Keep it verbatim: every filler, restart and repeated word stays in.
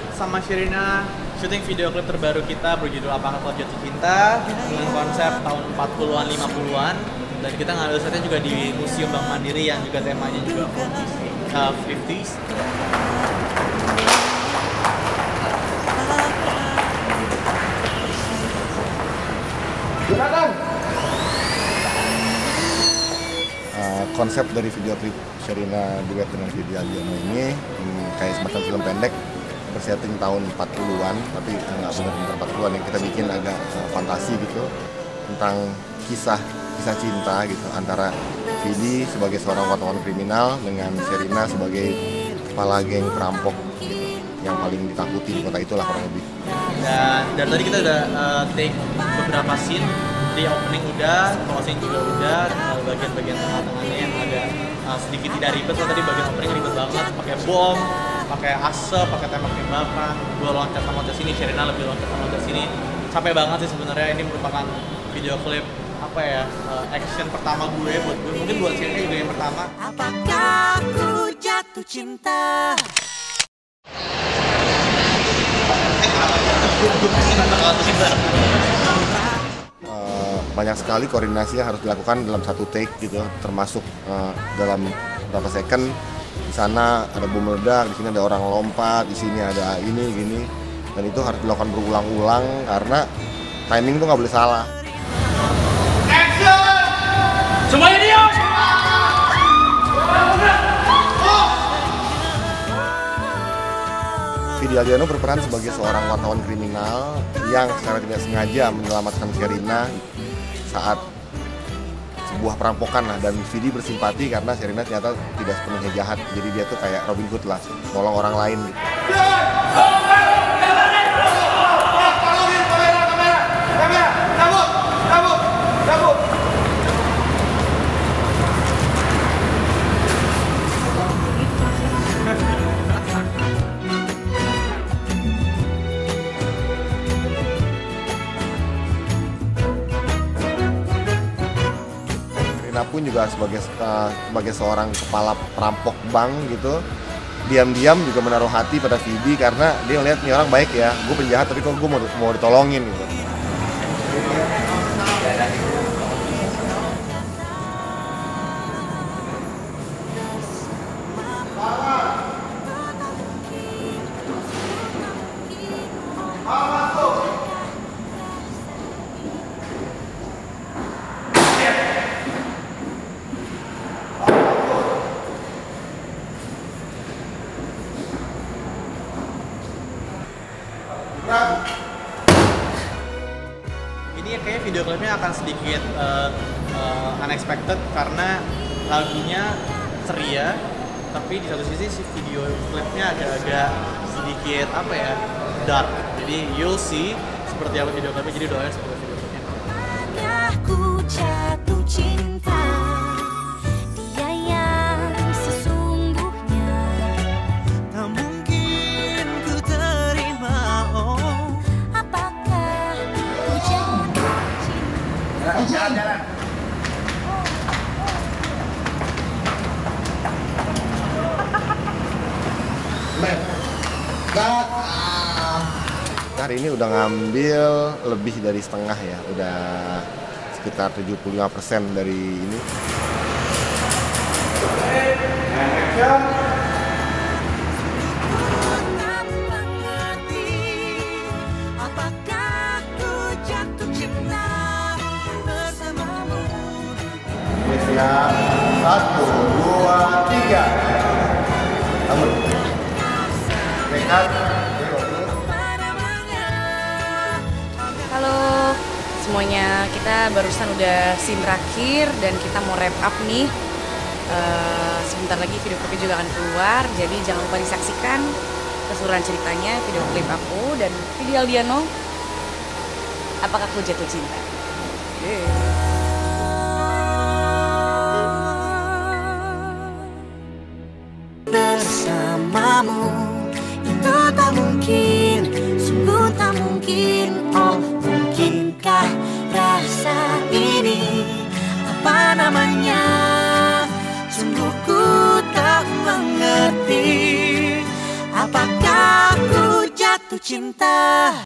sama Sherina syuting video klip terbaru kita berjudul Apakah Kau Jatuh Cinta dengan konsep tahun empat puluhan lima puluhan, dan kita ngambil setnya juga di Museum Bank Mandiri yang juga temanya juga uh, fifties. Uh, konsep dari video klip Sherina duet dengan Vidi Aldiano ini hmm, kayak semacam film pendek bersetting tahun empat puluhan, tapi nggak benar-benar empat puluhan, yang kita bikin agak uh, fantasi gitu tentang kisah kisah cinta gitu antara Vidi sebagai seorang wartawan kriminal dengan Sherina sebagai kepala geng perampok gitu, yang paling ditakuti di kota itulah kurang lebih. Dan dari tadi kita udah uh, take beberapa scene, di opening udah, closing juga udah, bagian-bagian tengah-tengahnya yang agak uh, sedikit tidak ribet. Kalau tadi bagian opening ribet banget, pakai bom, pakai asap, pakai tembak-tembakan. Gue loncat sama loncat sini, Sherina lebih loncat sama loncat sini. Capek banget sih sebenarnya. Ini merupakan video klip apa ya, uh, action pertama gue buat gue. Mungkin buat Sherina juga yang pertama. Apakah aku jatuh cinta? Uh, banyak sekali koordinasi yang harus dilakukan dalam satu take gitu, termasuk uh, dalam beberapa second. Di sana ada bom meledak, di sini ada orang lompat, di sini ada ini gini, dan itu harus dilakukan berulang-ulang karena timing itu nggak boleh salah. Action! Semuanya diam! Vidi Aldiano berperan sebagai seorang wartawan kriminal yang secara tidak sengaja menyelamatkan Sherina saat sebuah perampokan lah, dan Vidi bersimpati karena Sherina ternyata tidak sepenuhnya jahat, jadi dia tuh kayak Robin Hood lah, nolong orang lain gitu. Sherina pun juga sebagai uh, sebagai seorang kepala perampok bank gitu, diam-diam juga menaruh hati pada Vidi karena dia ngeliat nih orang baik ya, gue penjahat tapi kok gue mau, mau ditolongin gitu. Ini kayaknya video klipnya akan sedikit uh, uh, unexpected karena lagunya ceria, tapi di satu sisi si video klipnya agak-agak sedikit apa ya, dark. Jadi you'll see seperti apa video klipnya, jadi doain seperti video klipnya. Aku jatuh cinta, dia yang sesungguhnya tak mungkin ku terima. Oh, apakah ku jatuh cinta? Jalan-jalan. Hari ini udah ngambil lebih dari setengah ya, udah sekitar tujuh puluh lima persen dari ini. Apakah ku jatuh cinta bersamamu? Siap, satu, dua, tiga. Kamu rehat. Halo semuanya, kita barusan udah scene terakhir dan kita mau wrap up nih. Uh, sebentar lagi video klipnya juga akan keluar, jadi jangan lupa disaksikan keseluruhan ceritanya, video klip aku dan Vidi Aldiano, Apakah Ku Jatuh Cinta. Yeah. Bersamamu itu tak mungkin, sungguh tak mungkin. Oh, mungkinkah rasa ini, apa namanya, sungguh ku tak mengerti. Apakah ku cinta.